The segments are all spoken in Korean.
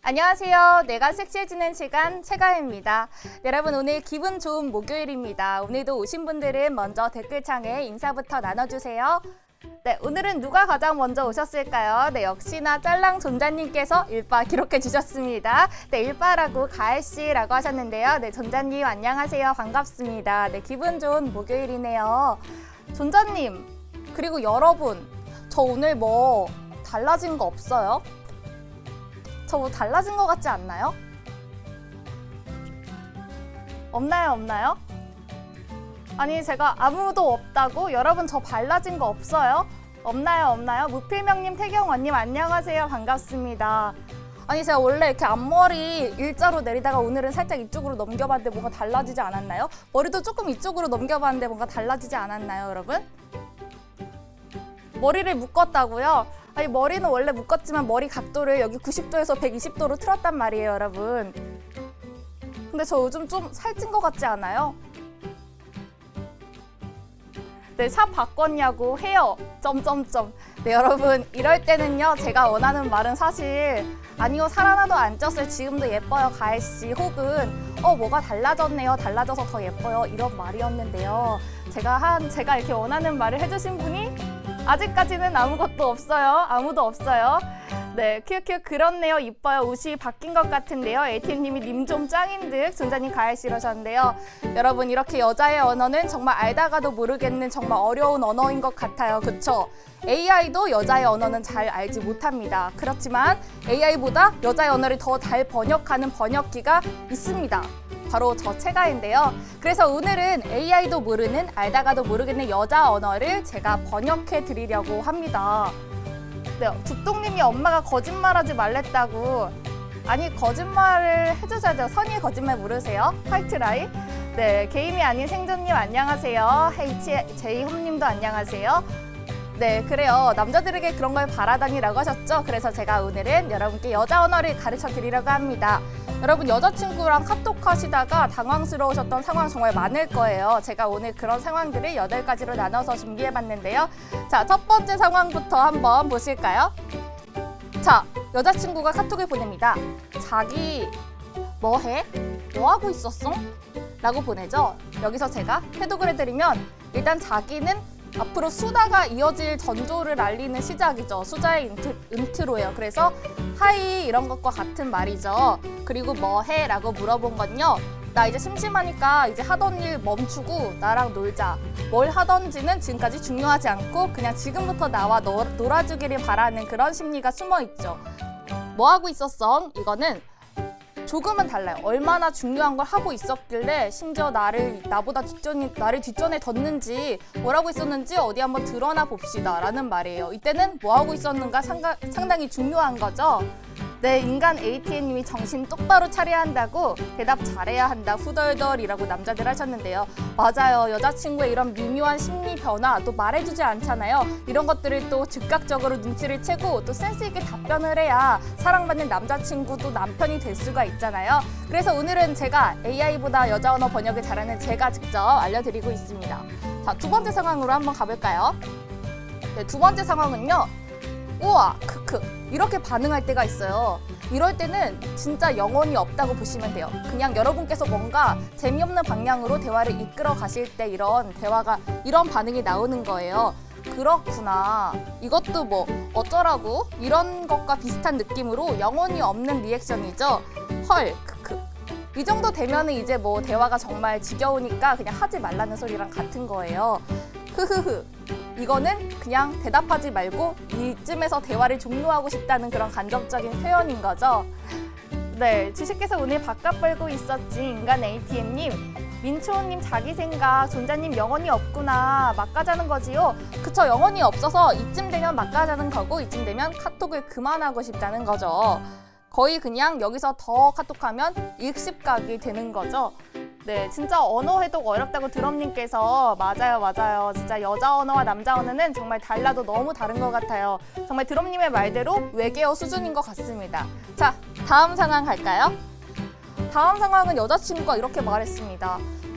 안녕하세요. 내가 섹시해지는 시간 최가혜입니다. 여러분 오늘 기분 좋은 목요일입니다. 오늘도 오신 분들은 먼저 댓글창에 인사부터 나눠주세요. 네, 오늘은 누가 가장 먼저 오셨을까요? 네, 역시나 짤랑 존자님께서 일바 기록해 주셨습니다. 네, 일바라고 가혜씨라고 하셨는데요. 네, 존자님 안녕하세요. 반갑습니다. 네, 기분 좋은 목요일이네요. 존자님, 그리고 여러분, 저 오늘 뭐 달라진 거 없어요? 저 뭐 달라진 거 같지 않나요? 없나요? 아니 제가 아무도 없다고? 여러분 저 달라진 거 없어요? 없나요? 무필명님, 태경원님 안녕하세요. 반갑습니다. 아니 제가 원래 이렇게 앞머리 일자로 내리다가 오늘은 살짝 이쪽으로 넘겨봤는데 뭔가 달라지지 않았나요? 머리도 조금 이쪽으로 넘겨봤는데 뭔가 달라지지 않았나요, 여러분? 머리를 묶었다고요? 아니 머리는 원래 묶었지만 머리 각도를 여기 90도에서 120도로 틀었단 말이에요, 여러분. 근데 저 요즘 좀 살찐 것 같지 않아요? 네, 샵 바꿨냐고 헤어 점점점. 네, 여러분 이럴 때는요 제가 원하는 말은 사실 아니요 살 하나도 안 쪘어요, 지금도 예뻐요 가혜씨, 혹은 뭐가 달라졌네요, 달라져서 더 예뻐요, 이런 말이었는데요. 제가 이렇게 원하는 말을 해주신 분이 아직까지는 아무도 없어요. 네, 큐큐 그렇네요. 이뻐요. 옷이 바뀐 것 같은데요. 에이티님이 님 좀 짱인 듯 존자님 가혜씨 이러셨는데요. 여러분 이렇게 여자의 언어는 정말 알다가도 모르겠는 정말 어려운 언어인 것 같아요. 그쵸? AI도 여자의 언어는 잘 알지 못합니다. 그렇지만 AI보다 여자의 언어를 더 잘 번역하는 번역기가 있습니다. 바로 저 최가혜인데요. 그래서 오늘은 AI도 모르는, 알다가도 모르겠는 여자 언어를 제가 번역해 드리려고 합니다. 네, 죽동님이 엄마가 거짓말하지 말랬다고. 아니 거짓말을 해주셔야죠. 선의의 거짓말 모르세요? 화이트라이. 네, 게임이 아닌 생존님 안녕하세요. HJ홈님도 안녕하세요. 네, 그래요. 남자들에게 그런 걸 바라다니라고 하셨죠? 그래서 제가 오늘은 여러분께 여자 언어를 가르쳐 드리려고 합니다. 여러분 여자친구랑 카톡 하시다가 당황스러우셨던 상황 정말 많을 거예요. 제가 오늘 그런 상황들을 8가지로 나눠서 준비해봤는데요. 자, 첫 번째 상황부터 한번 보실까요? 자, 여자친구가 카톡을 보냅니다. 자기 뭐해? 뭐하고 있었어? 라고 보내죠. 여기서 제가 해독을 해드리면 일단 자기는 앞으로 수다가 이어질 전조를 알리는 시작이죠. 수자의 인트로예요. 그래서 하이 이런 것과 같은 말이죠. 그리고 뭐 해? 라고 물어본 건요. 나 이제 심심하니까 이제 하던 일 멈추고 나랑 놀자. 뭘 하던지는 지금까지 중요하지 않고 그냥 지금부터 나와 놀아주기를 바라는 그런 심리가 숨어 있죠. 뭐 하고 있었어? 이거는 조금은 달라요. 얼마나 중요한 걸 하고 있었길래 심지어 나를 뒷전에 뒀는지, 뭘 하고 있었는지 어디 한번 드러나 봅시다 라는 말이에요. 이때는 뭐 하고 있었는가 상당히 중요한 거죠. 네, 인간 ATN님이 정신 똑바로 차려야 한다고 대답 잘해야 한다 후덜덜이라고 남자들 하셨는데요. 맞아요. 여자친구의 이런 미묘한 심리 변화 또 말해주지 않잖아요. 이런 것들을 또 즉각적으로 눈치를 채고 또 센스 있게 답변을 해야 사랑받는 남자친구도 남편이 될 수가 있잖아요. 그래서 오늘은 제가 AI보다 여자 언어 번역을 잘하는 제가 직접 알려드리고 있습니다. 자, 두 번째 상황으로 한번 가볼까요? 네, 두 번째 상황은요. 우와, 크크. 이렇게 반응할 때가 있어요. 이럴 때는 진짜 영혼이 없다고 보시면 돼요. 그냥 여러분께서 뭔가 재미없는 방향으로 대화를 이끌어 가실 때 이런 반응이 나오는 거예요. 그렇구나. 이것도 뭐 어쩌라고? 이런 것과 비슷한 느낌으로 영혼이 없는 리액션이죠. 헐, 크크. 이 정도 되면은 이제 뭐 대화가 정말 지겨우니까 그냥 하지 말라는 소리랑 같은 거예요. 흐흐흐. 이거는 그냥 대답하지 말고 이쯤에서 대화를 종료하고 싶다는 그런 간접적인 표현인 거죠. 네, 주식께서 오늘 바깥 벌고 있었지. 인간 ATM님, 민초호님 자기 생각, 존자님 영혼이 없구나. 막 가자는 거지요? 그쵸, 영혼이 없어서 이쯤 되면 막 가자는 거고 이쯤 되면 카톡을 그만하고 싶다는 거죠. 거의 그냥 여기서 더 카톡하면 일십각이 되는 거죠. 네, 진짜 언어 해독 어렵다고 드럼님께서 맞아요. 진짜 여자 언어와 남자 언어는 정말 달라도 너무 다른 것 같아요. 정말 드럼님의 말대로 외계어 수준인 것 같습니다. 자, 다음 상황 갈까요? 다음 상황은 여자친구가 이렇게 말했습니다.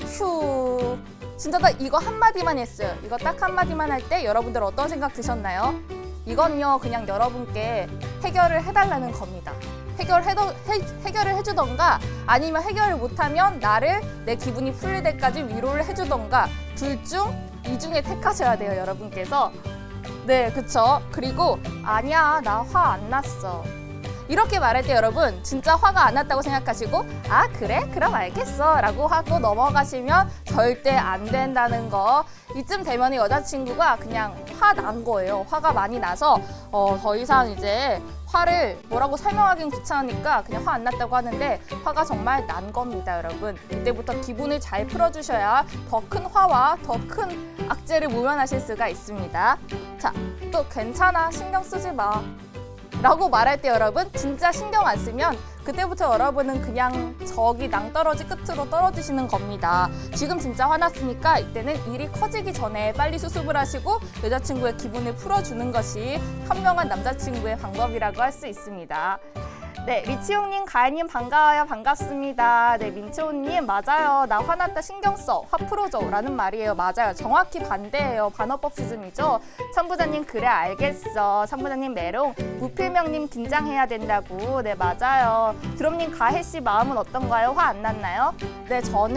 휴, 진짜 나 이거 한마디만 했어요. 이거 딱 한마디만 할 때 여러분들 어떤 생각 드셨나요? 이건요, 그냥 여러분께 해결을 해달라는 겁니다. 해결을 해주던가 아니면 해결을 못하면 나를 내 기분이 풀릴 때까지 위로를 해주던가 둘 중 이 중에 택하셔야 돼요, 여러분께서. 네, 그쵸? 그리고 아니야, 나 화 안 났어. 이렇게 말할 때 여러분 진짜 화가 안 났다고 생각하시고 아 그래? 그럼 알겠어 라고 하고 넘어가시면 절대 안 된다는 거. 이쯤 되면 여자친구가 그냥 화 난 거예요. 화가 많이 나서 더 이상 이제 화를 뭐라고 설명하긴 귀찮으니까 그냥 화 안 났다고 하는데 화가 정말 난 겁니다, 여러분. 이때부터 기분을 잘 풀어주셔야 더 큰 화와 더 큰 악재를 모면하실 수가 있습니다. 자, 또 괜찮아, 신경 쓰지 마 라고 말할 때 여러분 진짜 신경 안 쓰면 그때부터 여러분은 그냥 저기 낭떠러지 끝으로 떨어지시는 겁니다. 지금 진짜 화났으니까 이때는 일이 커지기 전에 빨리 수습을 하시고 여자친구의 기분을 풀어주는 것이 현명한 남자친구의 방법이라고 할 수 있습니다. 네, 리치용님, 가연님 반가워요. 반갑습니다. 네, 민채호님 맞아요. 나 화났다 신경 써. 화 풀어줘. 라는 말이에요. 맞아요. 정확히 반대예요. 반어법 수준이죠. 참부자님 그래 알겠어. 참부자님 메롱. 무필명님 긴장해야 된다고. 네, 맞아요. 드럼님 가혜씨 마음은 어떤가요? 화 안 났나요? 네,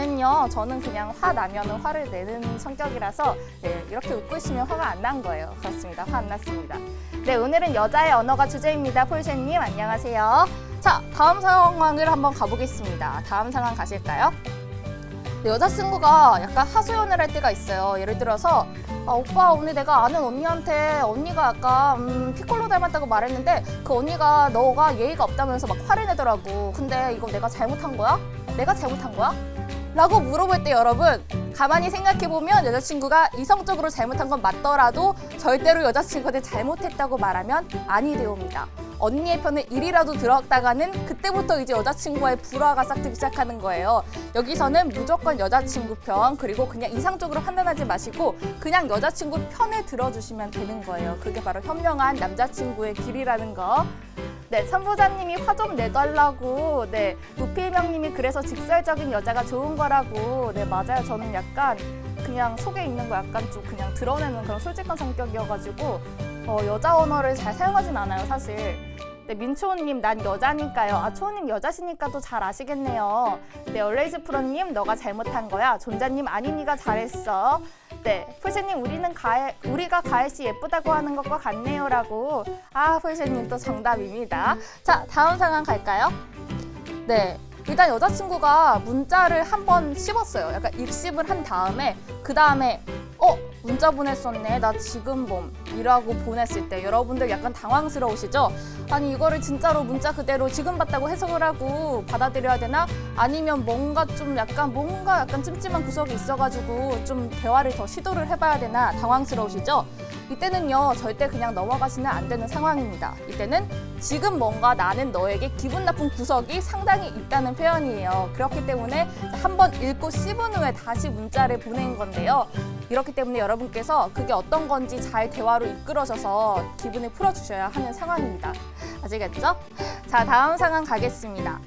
저는 그냥 화 나면 화를 내는 성격이라서 네, 이렇게 웃고 있으면 화가 안 난 거예요. 그렇습니다. 화 안 났습니다. 네, 오늘은 여자의 언어가 주제입니다. 폴셰님 안녕하세요. 자, 다음 상황을 한번 가보겠습니다. 다음 상황 가실까요? 네, 여자친구가 약간 하소연을 할 때가 있어요. 예를 들어서 오빠 오늘 내가 아는 언니한테 언니가 약간 피콜로 닮았다고 말했는데 그 언니가 너가 예의가 없다면서 막 화를 내더라고. 근데 이거 내가 잘못한 거야? 내가 잘못한 거야? 라고 물어볼 때 여러분 가만히 생각해보면 여자친구가 이성적으로 잘못한 건 맞더라도 절대로 여자친구한테 잘못했다고 말하면 아니되옵니다. 언니의 편을 일이라도 들었다가는 그때부터 이제 여자친구와의 불화가 싹트기 시작하는 거예요. 여기서는 무조건 여자친구 편 그리고 그냥 이상적으로 판단하지 마시고 그냥 여자친구 편을 들어주시면 되는 거예요. 그게 바로 현명한 남자친구의 길이라는 거. 네, 참부자님이 화 좀 내달라고. 네, 무필명님이 그래서 직설적인 여자가 좋은 거라고. 네, 맞아요. 저는 약간 그냥 속에 있는 거 약간 좀 그냥 드러내는 그런 솔직한 성격이어가지고 여자 언어를 잘 사용하진 않아요, 사실. 네, 민초호님 난 여자니까요. 아, 초호님 여자시니까 또 잘 아시겠네요. 네, 얼레이즈 프로님 너가 잘못한 거야. 존자님 아니 네가 잘했어. 네, 폴셰님 우리가 가혜씨 예쁘다고 하는 것과 같네요 라고. 아, 폴셰님 또 정답입니다. 자, 다음 상황 갈까요? 네, 일단 여자친구가 문자를 한번 씹었어요. 약간 입씹을 한 다음에 그 다음에 문자 보냈었네. 나 지금 봄. 이라고 보냈을 때 여러분들 약간 당황스러우시죠? 아니 이거를 진짜로 문자 그대로 지금 봤다고 해석을 하고 받아들여야 되나? 아니면 뭔가 약간 찜찜한 구석이 있어가지고 좀 대화를 더 시도를 해봐야 되나? 당황스러우시죠? 이때는요 절대 그냥 넘어가시면 안 되는 상황입니다. 이때는 지금 뭔가 나는 너에게 기분 나쁜 구석이 상당히 있다는 표현이에요. 그렇기 때문에 한번 읽고 씹은 후에 다시 문자를 보낸 건데요. 이렇기 때문에 여러분께서 그게 어떤 건지 잘 대화로 이끌어져서 기분을 풀어주셔야 하는 상황입니다. 아시겠죠? 자, 다음 상황 가겠습니다.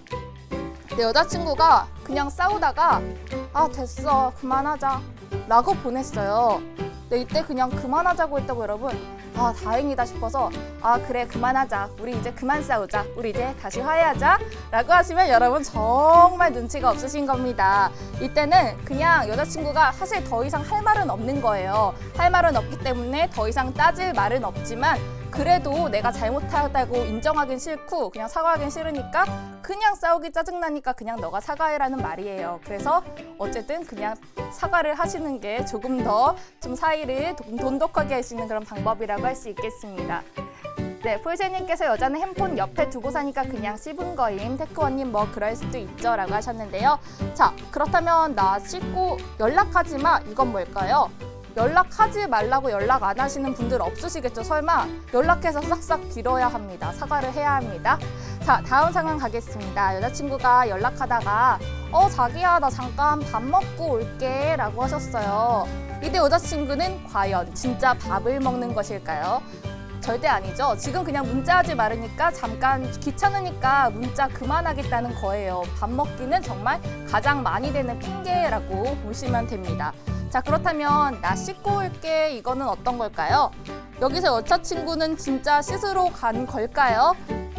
내 여자친구가 그냥 싸우다가 아 됐어 그만하자 라고 보냈어요. 근데 이때 그냥 그만하자고 했다고 여러분 아 다행이다 싶어서 아 그래 그만하자 우리 이제 그만 싸우자 우리 이제 다시 화해하자 라고 하시면 여러분 정말 눈치가 없으신 겁니다. 이때는 그냥 여자친구가 사실 더 이상 할 말은 없는 거예요. 할 말은 없기 때문에 더 이상 따질 말은 없지만 그래도 내가 잘못하다고 인정하긴 싫고 그냥 사과하긴 싫으니까 그냥 싸우기 짜증나니까 그냥 너가 사과해라는 말이에요. 그래서 어쨌든 그냥 사과를 하시는 게 조금 더 좀 사이를 돈독하게 할 수 있는 그런 방법이라고 할 수 있겠습니다. 네, 폴셰님께서 여자는 핸폰 옆에 두고 사니까 그냥 씹은 거임. 테크원님 뭐 그럴 수도 있죠 라고 하셨는데요. 자, 그렇다면 나 씹고 연락하지 마 이건 뭘까요? 연락하지 말라고 연락 안 하시는 분들 없으시겠죠? 설마 연락해서 싹싹 빌어야 합니다. 사과를 해야 합니다. 자, 다음 상황 가겠습니다. 여자친구가 연락하다가 자기야 나 잠깐 밥 먹고 올게 라고 하셨어요. 이때 여자친구는 과연 진짜 밥을 먹는 것일까요? 절대 아니죠. 지금 그냥 문자하지 말으니까 잠깐 귀찮으니까 문자 그만하겠다는 거예요. 밥 먹기는 정말 가장 많이 되는 핑계라고 보시면 됩니다. 자, 그렇다면 나 씻고 올게 이거는 어떤 걸까요? 여기서 여자친구는 진짜 씻으러 간 걸까요?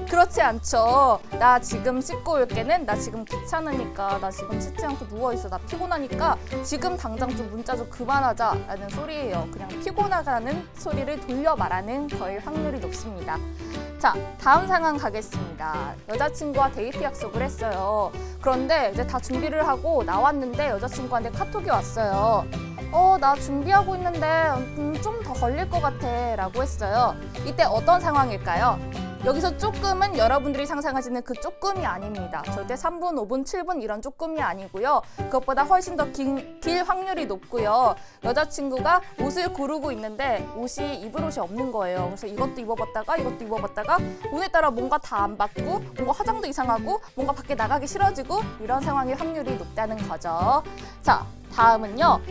그렇지 않죠. 나 지금 씻고 올게는 나 지금 귀찮으니까, 나 지금 씻지 않고 누워있어, 나 피곤하니까 지금 당장 좀 문자 좀 그만하자 라는 소리예요. 그냥 피곤하다는 소리를 돌려 말하는 거일 확률이 높습니다. 자, 다음 상황 가겠습니다. 여자친구와 데이트 약속을 했어요. 그런데 이제 다 준비를 하고 나왔는데 여자친구한테 카톡이 왔어요. 나 준비하고 있는데 좀 더 걸릴 것 같아 라고 했어요. 이때 어떤 상황일까요? 여기서 조금은 여러분들이 상상하시는 그 조금이 아닙니다. 절대 3분, 5분, 7분 이런 조금이 아니고요. 그것보다 훨씬 더 길 확률이 높고요. 여자친구가 옷을 고르고 있는데 옷이 입을 옷이 없는 거예요. 그래서 이것도 입어봤다가 이것도 입어봤다가 오늘따라 뭔가 다 안 받고 뭔가 화장도 이상하고 뭔가 밖에 나가기 싫어지고 이런 상황일 확률이 높다는 거죠. 자, 다음은요.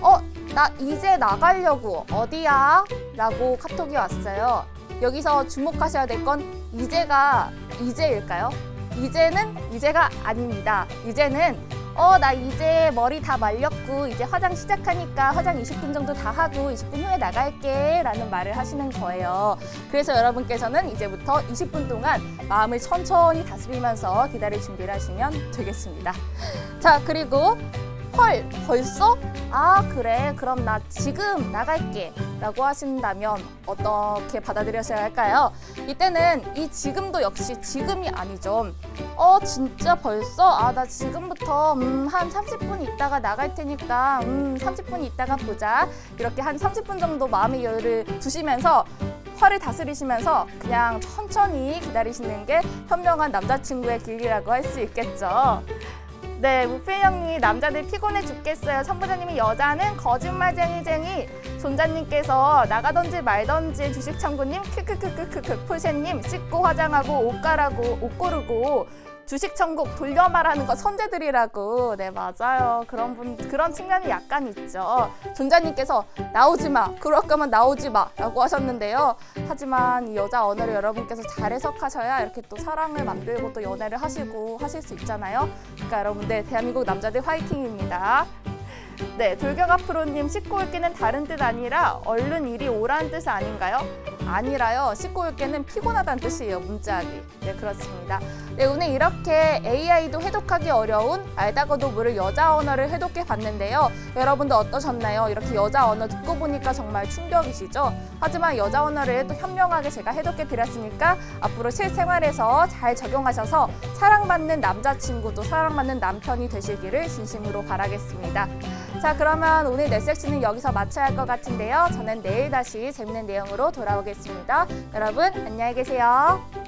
나 이제 나가려고. 어디야? 라고 카톡이 왔어요. 여기서 주목하셔야 될 건 이제가 이제일까요? 이제는 이제가 아닙니다. 이제는 나 이제 머리 다 말렸고 이제 화장 시작하니까 화장 20분 정도 다 하고 20분 후에 나갈게 라는 말을 하시는 거예요. 그래서 여러분께서는 이제부터 20분 동안 마음을 천천히 다스리면서 기다릴 준비를 하시면 되겠습니다. 자, 그리고 헐, 벌써? 아, 그래. 그럼 나 지금 나갈게 라고 하신다면 어떻게 받아들여셔야 할까요? 이때는 이 지금도 역시 지금이 아니죠. 진짜 벌써? 아, 나 지금부터 한 30분 있다가 나갈 테니까 30분 있다가 보자. 이렇게 한 30분 정도 마음의 여유를 두시면서 화를 다스리시면서 그냥 천천히 기다리시는 게 현명한 남자친구의 길이라고 할 수 있겠죠. 네, 무필형님 남자들 피곤해 죽겠어요. 선부자님이 여자는 거짓말쟁이쟁이. 손자님께서 나가던지 말던지. 주식창구님 크크크크크크. 풀새님 씻고 화장하고 옷 고르고. 주식천국 돌려 말하는 거 선제들이라고. 네, 맞아요. 그런 측면이 약간 있죠. 존자님께서 나오지 마. 그럴 거면 나오지 마. 라고 하셨는데요. 하지만 이 여자 언어를 여러분께서 잘 해석하셔야 이렇게 또 사랑을 만들고 또 연애를 하시고 하실 수 있잖아요. 그러니까 여러분들 대한민국 남자들 화이팅입니다. 네, 돌격앞으로님 씻고 올게는 다른 뜻 아니라 얼른 이리 오라는 뜻 아닌가요? 아니라요. 씻고 올게는 피곤하다는 뜻이에요. 문자하기. 네, 그렇습니다. 네, 오늘 이렇게 AI도 해독하기 어려운 알다가도 모를 여자 언어를 해독해 봤는데요. 여러분도 어떠셨나요? 이렇게 여자 언어 듣고 보니까 정말 충격이시죠? 하지만 여자 언어를 또 현명하게 제가 해독해 드렸으니까 앞으로 실생활에서 잘 적용하셔서 사랑받는 남자친구도 사랑받는 남편이 되시기를 진심으로 바라겠습니다. 자, 그러면 오늘 넷섹시는 여기서 마쳐야 할 것 같은데요. 저는 내일 다시 재밌는 내용으로 돌아오겠습니다. 여러분, 안녕히 계세요.